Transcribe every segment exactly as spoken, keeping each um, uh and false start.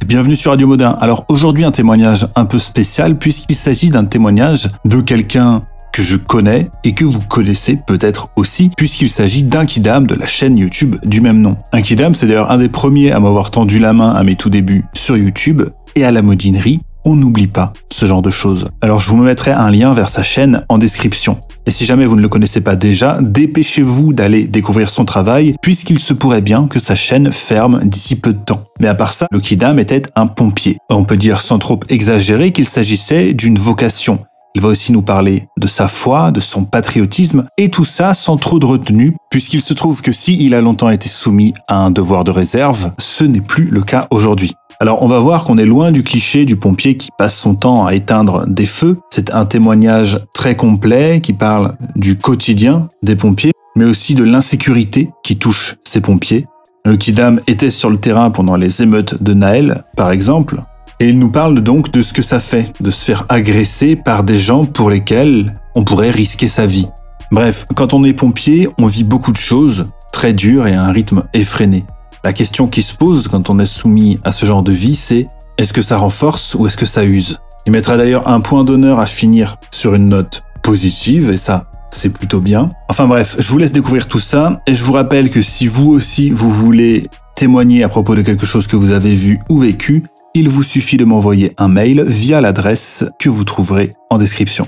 bienvenue sur Radio Modin. Alors aujourd'hui un témoignage un peu spécial puisqu'il s'agit d'un témoignage de quelqu'un que je connais et que vous connaissez peut-être aussi puisqu'il s'agit d'Inkidam de la chaîne YouTube du même nom. Inkidam, c'est d'ailleurs un des premiers à m'avoir tendu la main à mes tout débuts sur YouTube et à la modinerie. On n'oublie pas ce genre de choses. Alors je vous mettrai un lien vers sa chaîne en description. Et si jamais vous ne le connaissez pas déjà, dépêchez-vous d'aller découvrir son travail, puisqu'il se pourrait bien que sa chaîne ferme d'ici peu de temps. Mais à part ça, Inkidam était un pompier. On peut dire sans trop exagérer qu'il s'agissait d'une vocation. Il va aussi nous parler de sa foi, de son patriotisme, et tout ça sans trop de retenue, puisqu'il se trouve que s'il a longtemps été soumis à un devoir de réserve, ce n'est plus le cas aujourd'hui. Alors on va voir qu'on est loin du cliché du pompier qui passe son temps à éteindre des feux. C'est un témoignage très complet qui parle du quotidien des pompiers, mais aussi de l'insécurité qui touche ces pompiers. Inkidam était sur le terrain pendant les émeutes de Naël, par exemple, et il nous parle donc de ce que ça fait de se faire agresser par des gens pour lesquels on pourrait risquer sa vie. Bref, quand on est pompier, on vit beaucoup de choses très dures et à un rythme effréné. La question qui se pose quand on est soumis à ce genre de vie, c'est est-ce que ça renforce ou est-ce que ça use? Il mettra d'ailleurs un point d'honneur à finir sur une note positive, et ça, c'est plutôt bien. Enfin bref, je vous laisse découvrir tout ça, et je vous rappelle que si vous aussi, vous voulez témoigner à propos de quelque chose que vous avez vu ou vécu, il vous suffit de m'envoyer un mail via l'adresse que vous trouverez en description.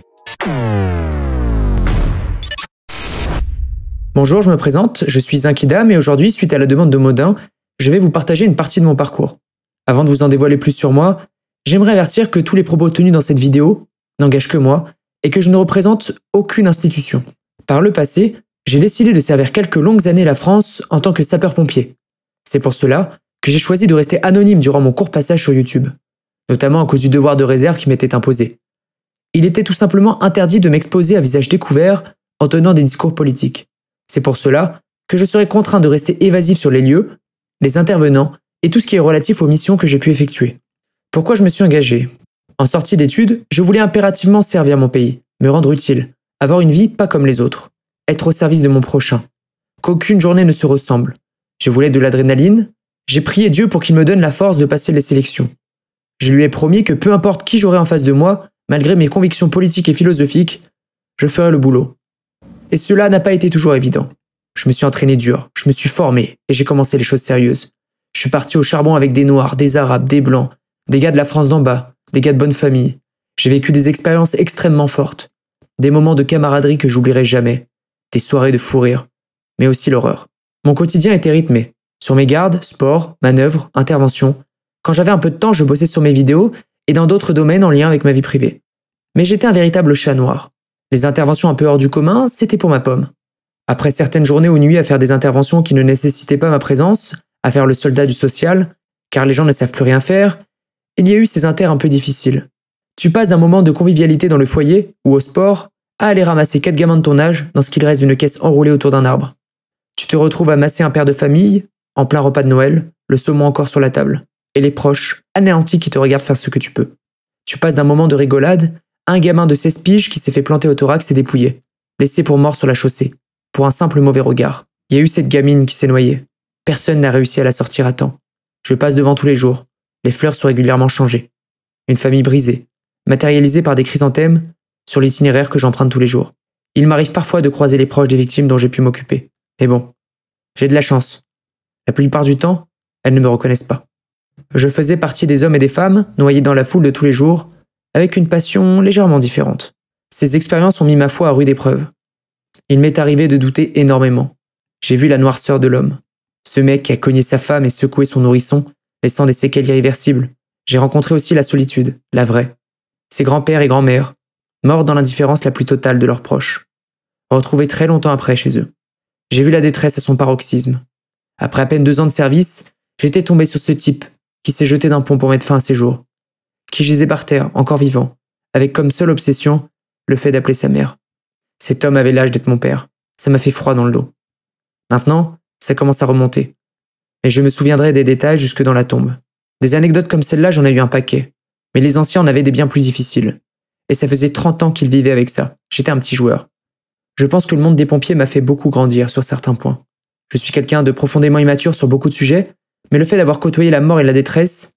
Bonjour, je me présente, je suis Inkidam et aujourd'hui, suite à la demande de Modin, je vais vous partager une partie de mon parcours. Avant de vous en dévoiler plus sur moi, j'aimerais avertir que tous les propos tenus dans cette vidéo n'engagent que moi et que je ne représente aucune institution. Par le passé, j'ai décidé de servir quelques longues années la France en tant que sapeur-pompier. C'est pour cela que j'ai choisi de rester anonyme durant mon court passage sur YouTube, notamment à cause du devoir de réserve qui m'était imposé. Il était tout simplement interdit de m'exposer à visage découvert en tenant des discours politiques. C'est pour cela que je serai contraint de rester évasif sur les lieux, les intervenants et tout ce qui est relatif aux missions que j'ai pu effectuer. Pourquoi je me suis engagé? En sortie d'études, je voulais impérativement servir mon pays, me rendre utile, avoir une vie pas comme les autres, être au service de mon prochain. Qu'aucune journée ne se ressemble. Je voulais de l'adrénaline, j'ai prié Dieu pour qu'il me donne la force de passer les sélections. Je lui ai promis que peu importe qui j'aurais en face de moi, malgré mes convictions politiques et philosophiques, je ferais le boulot. Et cela n'a pas été toujours évident. Je me suis entraîné dur, je me suis formé et j'ai commencé les choses sérieuses. Je suis parti au charbon avec des Noirs, des Arabes, des Blancs, des gars de la France d'en bas, des gars de bonne famille. J'ai vécu des expériences extrêmement fortes, des moments de camaraderie que j'oublierai jamais, des soirées de fou rire, mais aussi l'horreur. Mon quotidien était rythmé. Sur mes gardes, sport, manœuvres, interventions. Quand j'avais un peu de temps, je bossais sur mes vidéos et dans d'autres domaines en lien avec ma vie privée. Mais j'étais un véritable chat noir. Les interventions un peu hors du commun, c'était pour ma pomme. Après certaines journées ou nuits à faire des interventions qui ne nécessitaient pas ma présence, à faire le soldat du social, car les gens ne savent plus rien faire, il y a eu ces inters un peu difficiles. Tu passes d'un moment de convivialité dans le foyer ou au sport à aller ramasser quatre gamins de ton âge dans ce qu'il reste d'une caisse enroulée autour d'un arbre. Tu te retrouves à masser un père de famille, en plein repas de Noël, le saumon encore sur la table, et les proches, anéantis qui te regardent faire ce que tu peux. Tu passes d'un moment de rigolade à un gamin de seize piges qui s'est fait planter au thorax et dépouillé, laissé pour mort sur la chaussée, pour un simple mauvais regard. Il y a eu cette gamine qui s'est noyée. Personne n'a réussi à la sortir à temps. Je passe devant tous les jours. Les fleurs sont régulièrement changées. Une famille brisée, matérialisée par des chrysanthèmes sur l'itinéraire que j'emprunte tous les jours. Il m'arrive parfois de croiser les proches des victimes dont j'ai pu m'occuper. Mais bon, j'ai de la chance. La plupart du temps, elles ne me reconnaissent pas. Je faisais partie des hommes et des femmes, noyés dans la foule de tous les jours, avec une passion légèrement différente. Ces expériences ont mis ma foi à rude épreuve. Il m'est arrivé de douter énormément. J'ai vu la noirceur de l'homme. Ce mec qui a cogné sa femme et secoué son nourrisson, laissant des séquelles irréversibles. J'ai rencontré aussi la solitude, la vraie. Ses grands-pères et grands-mères, morts dans l'indifférence la plus totale de leurs proches. Retrouvés très longtemps après chez eux. J'ai vu la détresse à son paroxysme. Après à peine deux ans de service, j'étais tombé sur ce type qui s'est jeté d'un pont pour mettre fin à ses jours. Qui gisait par terre, encore vivant, avec comme seule obsession le fait d'appeler sa mère. Cet homme avait l'âge d'être mon père. Ça m'a fait froid dans le dos. Maintenant, ça commence à remonter. Et je me souviendrai des détails jusque dans la tombe. Des anecdotes comme celle-là, j'en ai eu un paquet. Mais les anciens en avaient des bien plus difficiles. Et ça faisait trente ans qu'ils vivaient avec ça. J'étais un petit joueur. Je pense que le monde des pompiers m'a fait beaucoup grandir sur certains points. Je suis quelqu'un de profondément immature sur beaucoup de sujets, mais le fait d'avoir côtoyé la mort et la détresse,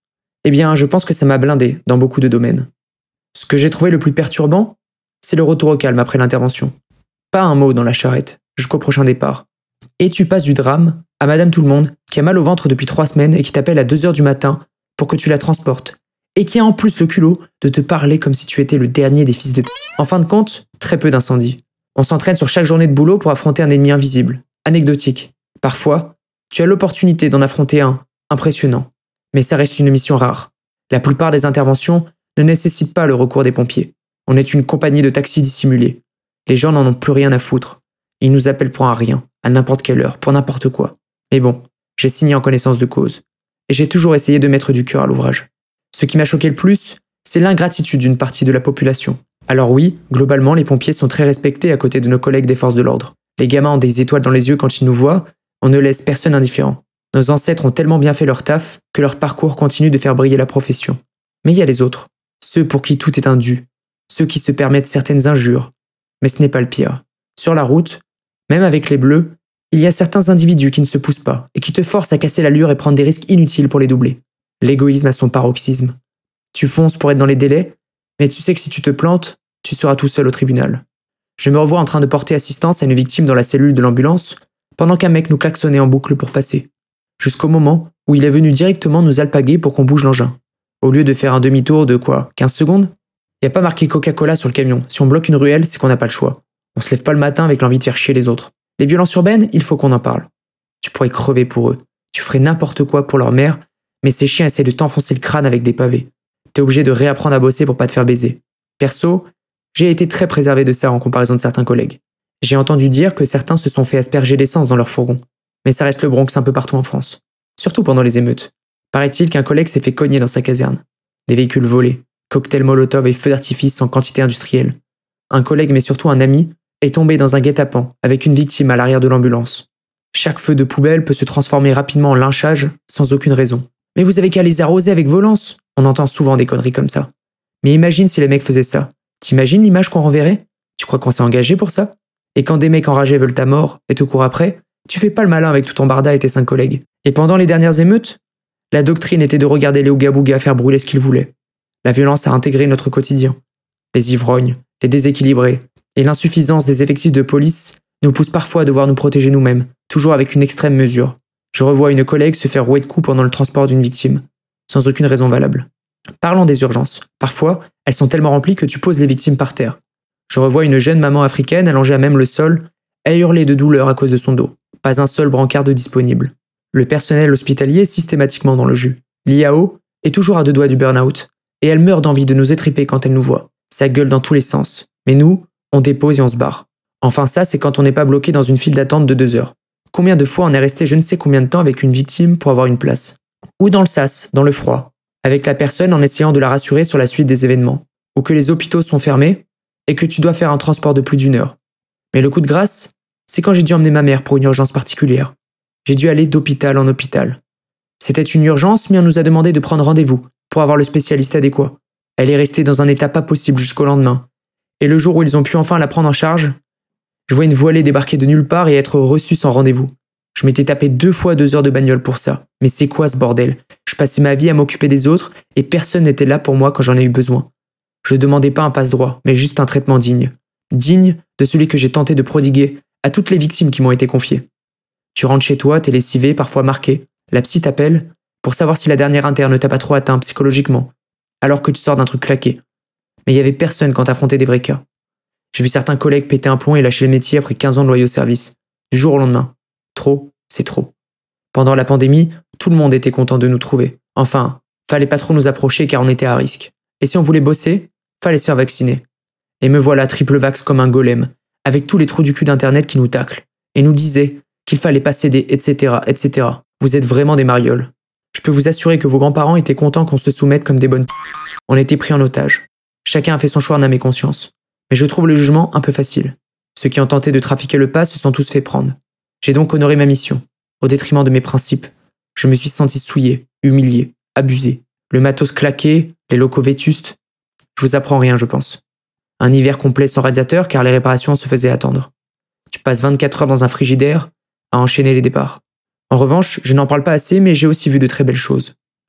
Eh bien, je pense que ça m'a blindé dans beaucoup de domaines. Ce que j'ai trouvé le plus perturbant, c'est le retour au calme après l'intervention. Pas un mot dans la charrette, jusqu'au prochain départ. Et tu passes du drame à Madame Tout-le-Monde, qui a mal au ventre depuis trois semaines et qui t'appelle à deux heures du matin pour que tu la transportes, et qui a en plus le culot de te parler comme si tu étais le dernier des fils de p***. En fin de compte, très peu d'incendies. On s'entraîne sur chaque journée de boulot pour affronter un ennemi invisible, anecdotique. Parfois, tu as l'opportunité d'en affronter un, impressionnant. Mais ça reste une mission rare. La plupart des interventions ne nécessitent pas le recours des pompiers. On est une compagnie de taxis dissimulés. Les gens n'en ont plus rien à foutre. Ils nous appellent pour un rien, à n'importe quelle heure, pour n'importe quoi. Mais bon, j'ai signé en connaissance de cause. Et j'ai toujours essayé de mettre du cœur à l'ouvrage. Ce qui m'a choqué le plus, c'est l'ingratitude d'une partie de la population. Alors oui, globalement, les pompiers sont très respectés à côté de nos collègues des forces de l'ordre. Les gamins ont des étoiles dans les yeux quand ils nous voient, on ne laisse personne indifférent. Nos ancêtres ont tellement bien fait leur taf que leur parcours continue de faire briller la profession. Mais il y a les autres, ceux pour qui tout est un dû, ceux qui se permettent certaines injures. Mais ce n'est pas le pire. Sur la route, même avec les bleus, il y a certains individus qui ne se poussent pas et qui te forcent à casser l'allure et prendre des risques inutiles pour les doubler. L'égoïsme a son paroxysme. Tu fonces pour être dans les délais, mais tu sais que si tu te plantes, tu seras tout seul au tribunal. Je me revois en train de porter assistance à une victime dans la cellule de l'ambulance, pendant qu'un mec nous klaxonnait en boucle pour passer. Jusqu'au moment où il est venu directement nous alpaguer pour qu'on bouge l'engin. Au lieu de faire un demi-tour de quoi, quinze secondes? Y a pas marqué Coca-Cola sur le camion. Si on bloque une ruelle, c'est qu'on n'a pas le choix. On se lève pas le matin avec l'envie de faire chier les autres. Les violences urbaines, il faut qu'on en parle. Tu pourrais crever pour eux. Tu ferais n'importe quoi pour leur mère, mais ces chiens essaient de t'enfoncer le crâne avec des pavés. T'es obligé de réapprendre à bosser pour pas te faire baiser. Perso, j'ai été très préservé de ça en comparaison de certains collègues. J'ai entendu dire que certains se sont fait asperger d'essence dans leur fourgon. Mais ça reste le Bronx un peu partout en France. Surtout pendant les émeutes. Paraît-il qu'un collègue s'est fait cogner dans sa caserne. Des véhicules volés, cocktails molotov et feux d'artifice en quantité industrielle. Un collègue, mais surtout un ami, est tombé dans un guet-apens avec une victime à l'arrière de l'ambulance. Chaque feu de poubelle peut se transformer rapidement en lynchage sans aucune raison. Mais vous avez qu'à les arroser avec vos lances. On entend souvent des conneries comme ça. Mais imagine si les mecs faisaient ça. T'imagines l'image qu'on renverrait? Tu crois qu'on s'est engagé pour ça? Et quand des mecs enragés veulent ta mort et te courent après, tu fais pas le malin avec tout ton barda et tes cinq collègues. Et pendant les dernières émeutes, la doctrine était de regarder les ouga-bouga faire brûler ce qu'ils voulaient. La violence a intégré notre quotidien. Les ivrognes, les déséquilibrés et l'insuffisance des effectifs de police nous poussent parfois à devoir nous protéger nous-mêmes, toujours avec une extrême mesure. Je revois une collègue se faire rouer de coups pendant le transport d'une victime, sans aucune raison valable. Parlons des urgences. Parfois, elles sont tellement remplies que tu poses les victimes par terre. Je revois une jeune maman africaine allongée à même le sol, à hurler de douleur à cause de son dos. Pas un seul brancard de disponible. Le personnel hospitalier est systématiquement dans le jus. L'I A O est toujours à deux doigts du burn-out, et elle meurt d'envie de nous étriper quand elle nous voit. Ça gueule dans tous les sens. Mais nous, on dépose et on se barre. Enfin ça, c'est quand on n'est pas bloqué dans une file d'attente de deux heures. Combien de fois on est resté je ne sais combien de temps avec une victime pour avoir une place? Ou dans le sas, dans le froid, avec la personne en essayant de la rassurer sur la suite des événements. Ou que les hôpitaux sont fermés, et que tu dois faire un transport de plus d'une heure. Mais le coup de grâce, c'est quand j'ai dû emmener ma mère pour une urgence particulière. J'ai dû aller d'hôpital en hôpital. C'était une urgence, mais on nous a demandé de prendre rendez-vous pour avoir le spécialiste adéquat. Elle est restée dans un état pas possible jusqu'au lendemain. Et le jour où ils ont pu enfin la prendre en charge, je vois une voilée débarquer de nulle part et être reçue sans rendez-vous. Je m'étais tapé deux fois deux heures de bagnole pour ça. Mais c'est quoi ce bordel? Je passais ma vie à m'occuper des autres et personne n'était là pour moi quand j'en ai eu besoin. Je demandais pas un passe-droit, mais juste un traitement digne. Digne de celui que j'ai tenté de prodiguer à toutes les victimes qui m'ont été confiées. Tu rentres chez toi, t'es lessivé, parfois marqué. La psy t'appelle pour savoir si la dernière interne ne t'a pas trop atteint psychologiquement, alors que tu sors d'un truc claqué. Mais il y avait personne quand t'affrontais des vrais cas. J'ai vu certains collègues péter un plomb et lâcher le métier après quinze ans de loyaux service. Du jour au lendemain. Trop, c'est trop. Pendant la pandémie, tout le monde était content de nous trouver. Enfin, fallait pas trop nous approcher car on était à risque. Et si on voulait bosser, fallait se faire vacciner. Et me voilà triple vax comme un golem, avec tous les trous du cul d'internet qui nous taclent, et nous disaient qu'il fallait pas céder, et cetera, et cetera. Vous êtes vraiment des marioles. Je peux vous assurer que vos grands-parents étaient contents qu'on se soumette comme des bonnes p***. On était pris en otage. Chacun a fait son choix en âme et conscience. Mais je trouve le jugement un peu facile. Ceux qui ont tenté de trafiquer le pass se sont tous fait prendre. J'ai donc honoré ma mission, au détriment de mes principes. Je me suis senti souillé, humilié, abusé. Le matos claqué, les locaux vétustes. Je vous apprends rien, je pense. Un hiver complet sans radiateur car les réparations se faisaient attendre. Tu passes vingt-quatre heures dans un frigidaire à enchaîner les départs. En revanche, je n'en parle pas assez mais j'ai aussi vu de très belles choses.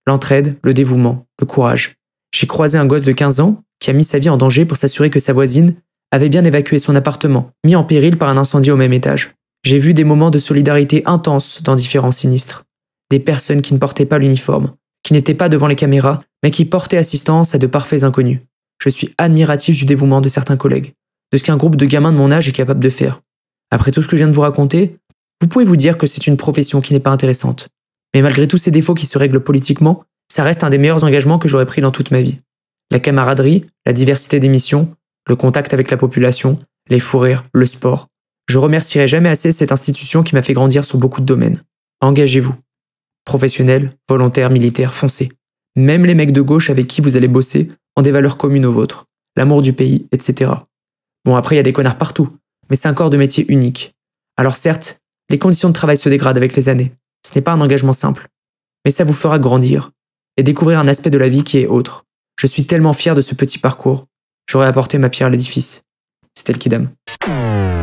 L'entraide, le dévouement, le courage. J'ai croisé un gosse de quinze ans qui a mis sa vie en danger pour s'assurer que sa voisine avait bien évacué son appartement, mis en péril par un incendie au même étage. J'ai vu des moments de solidarité intenses dans différents sinistres. Des personnes qui ne portaient pas l'uniforme, qui n'étaient pas devant les caméras, mais qui portaient assistance à de parfaits inconnus. Je suis admiratif du dévouement de certains collègues, de ce qu'un groupe de gamins de mon âge est capable de faire. Après tout ce que je viens de vous raconter, vous pouvez vous dire que c'est une profession qui n'est pas intéressante. Mais malgré tous ces défauts qui se règlent politiquement, ça reste un des meilleurs engagements que j'aurais pris dans toute ma vie. La camaraderie, la diversité des missions, le contact avec la population, les fous rires, le sport. Je remercierai jamais assez cette institution qui m'a fait grandir sur beaucoup de domaines. Engagez-vous. Professionnels, volontaires, militaires, foncez. Même les mecs de gauche avec qui vous allez bosser ont des valeurs communes aux vôtres. L'amour du pays, et cetera. Bon, après, il y a des connards partout, mais c'est un corps de métier unique. Alors certes, les conditions de travail se dégradent avec les années. Ce n'est pas un engagement simple. Mais ça vous fera grandir et découvrir un aspect de la vie qui est autre. Je suis tellement fier de ce petit parcours. J'aurais apporté ma pierre à l'édifice. C'était le Kidam.